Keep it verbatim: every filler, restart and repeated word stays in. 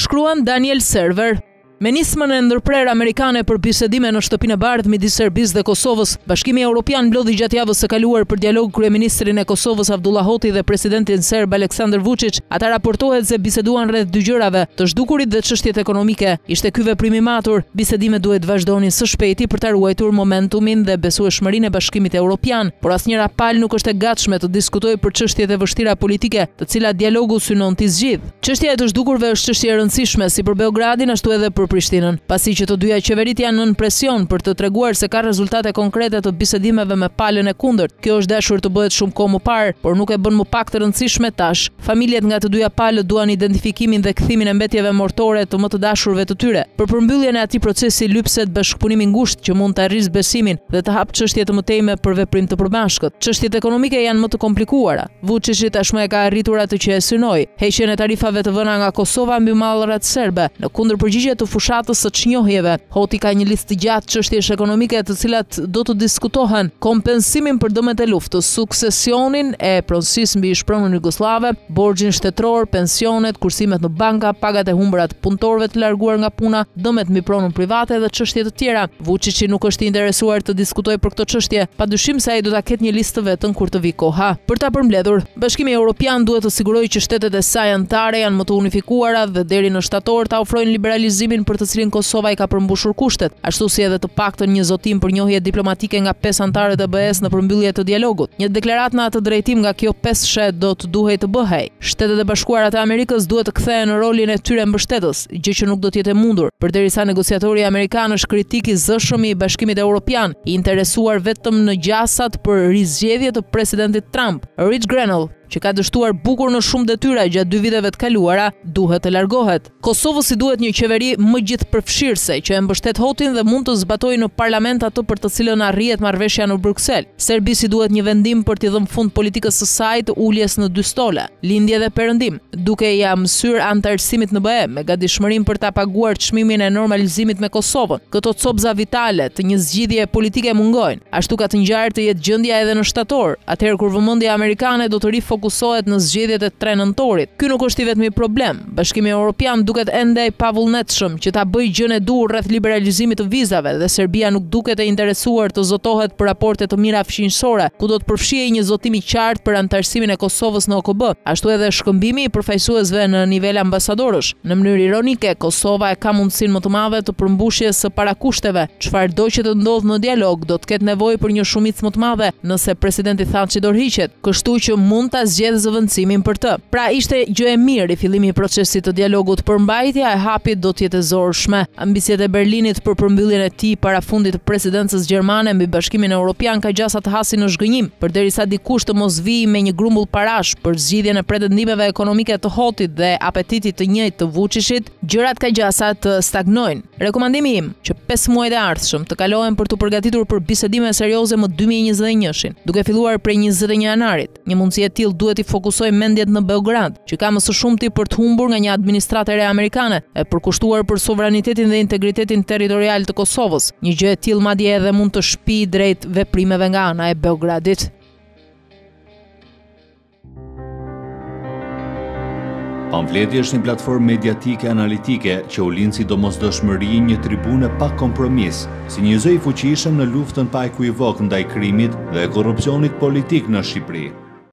shkruan Daniel Server. Me nismën e ndërprerë amerikane për bisedime në shtëpinë e bardhë midis Serbisë dhe Kosovës, Bashkimi Evropian mblodhi gjatë javës së kaluar për dialog kryeministrin e Kosovës Abdullah Hoti dhe presidentin serb Aleksandar Vučić. Ata raportohet se biseduan rreth dy gjërave, të zhdukurit dhe çështjet ekonomike. Ishte ky veprim i matur. Bisedimet duhet vazhdonin së shpejti për ta ruajtur momentumin dhe besueshmërinë e Bashkimit Evropian, por asnjëra palë nuk është e gatshme të diskutojë për çështjet e vështira politike, të cilat dialogu synon t'i zgjidh. Çështja e të zhdukurve është çështje e rëndësishme si për Beogradin ashtu edhe për Prishtinën, pasi që të dyja qeverit janë nën presion për të treguar se ka rezultate konkrete të bisedimeve me palën e kundërt. Kjo është dashur të bëhet shumë kohë më parë, por nuk e bën më pak të rëndësishme tash. Familjet nga të dyja palët duan identifikimin dhe kthimin e mbetjeve mortore të më të dashurve të tyre. Për përmbylljen e atij procesi lypset bashkëpunimi i ngushtë që mund të arrisë besimin dhe të hap çështje të mëtejme për veprim të përbashkët. Çështjet ekonomike janë më të komplikuara. Vučić tashmë e ka arritur atë që e synoi, heqjen e tarifave të vëna nga Kosova mbi mallrat serbe, në kundër përgjigje të fushatës së çnjohjeve. Hoti ka një listë gjatë çështjesh ekonomike të cilat do të diskutohen: kompensimin për dëmet e luftës, suksesionin e pronësisë mbi shpronën jugoslave, borxhin shtetëror, pensionet, kursimet në banka, pagat e humbura të punëtorëve të larguar nga puna, dëmet mbi pronën private dhe çështje të tjera. Vučić nuk është i interesuar të diskutojë për këto çështje, padyshim se ai do ta ketë një listë vetën kur të vi koha. Për ta përmbledhur, Bashkimi Evropian duhet të sigurojë që shtetet e saj anëtare janë më të unifikuara dhe deri në shtator ta ofrojnë liberalizimin për të cilin Kosova i ka përmbushur kushtet, ashtu si edhe të paktën një zotim për njohje diplomatike nga pesë anëtarët e B E S në përmbyllje të dialogut. Një deklaratë në atë drejtim nga kjo pesë do të duhej të bëhej. Shtetet e Bashkuara të Amerikës duhet të kthehen në rolin e tyre mbështetës, gjë që nuk do të jetë e mundur, përderisa negociatori amerikan është kritik i zëshëm i Bashkimit Evropian, i interesuar vetëm në gjasat për rizgjedhje të presidentit Trump. Rich Grenell, që ka dështuar bukur në shumë detyra gjatë dy viteve të kaluara, duhet të largohet. Kosovës i duhet një qeveri më gjithëpërfshirëse që e mbështet Hotin dhe mund të zbatojë në parlament atë për të cilën arrihet marrëveshja në Bruksel. Serbisë i duhet një vendim për t'i dhënë fund politikës së saj të uljes në dy stole, lindje dhe perëndim, duke ia mësyer anëtarësimit në B E, me gatishmërinë për ta paguar çmimin e normalizimit me Kosovën. Këto copza vitale të një zgjidhje politike mungojnë. Ashtu ka të ngjarë të jetë gjendja edhe në shtator, atëherë kur vëmendja amerikane do të rifokusohet në zgjedhjet e tre nëntorit. Ky nuk është i vetmi problem. Bashkimi Evropian duket ende i pavullnetshëm që ta bëjë gjën e duhur rreth liberalizimit të vizave dhe Serbia nuk duket e interesuar të zotohet për raporte të mira fqinjësore, ku do të përfshihej një zotim i qartë për anëtarësimin e Kosovës në O K B, ashtu edhe shkëmbimi i përfaqësuesve në nivel ambasadorësh. Në mënyrë ironike, Kosova e ka mundësinë më të madhe të përmbushjes së parakushteve. Çfarëdo që të ndodhë në dialog do të ketë nevojë për një shumicë më të madhe nëse presidenti Thaçi dorëhiqet, kështu që mund ta zgjedhë zëvendësimin për të. Pra ishte gjë e mirë i fillimi i procesit të dialogut, por mbajtja e hapit do të jetë e zorshme. Ambicjet e Berlinit për përmbylljen e tij para fundit të presidencës gjermane mbi Bashkimin Evropian ka gjasa të hasin në zhgënjim, përderisa dikush të mos vijë me një grumbull parash për zgjidhjen e pretendimeve ekonomike të Hotit dhe apetitit të njëjtë të Vučićit, gjërat ka gjasa të stagnojnë. Rekomandimi im që pesë muajt e ardhshëm të kalohen për të përgatitur për bisedime serioze më dy mijë e njëzet e një-shin, duke filluar prej njëzet e një janarit. Një mundësi e tillë duhet i fokusojë mendjet në Beograd, që ka më së shumti për të humbur nga një administratë e re amerikane, e përkushtuar për sovranitetin dhe integritetin territorial të Kosovës. Një gjë e tillë madje edhe mund të shpijë drejt veprimeve nga ana e Beogradit. Pamfleti është një platformë mediatike analitike që u lind si domosdoshmëri një tribune pa kompromis, si një zë i fuqishëm në luftën pa ekuivok ndaj krimit dhe korrupsionit politik në Shqipëri.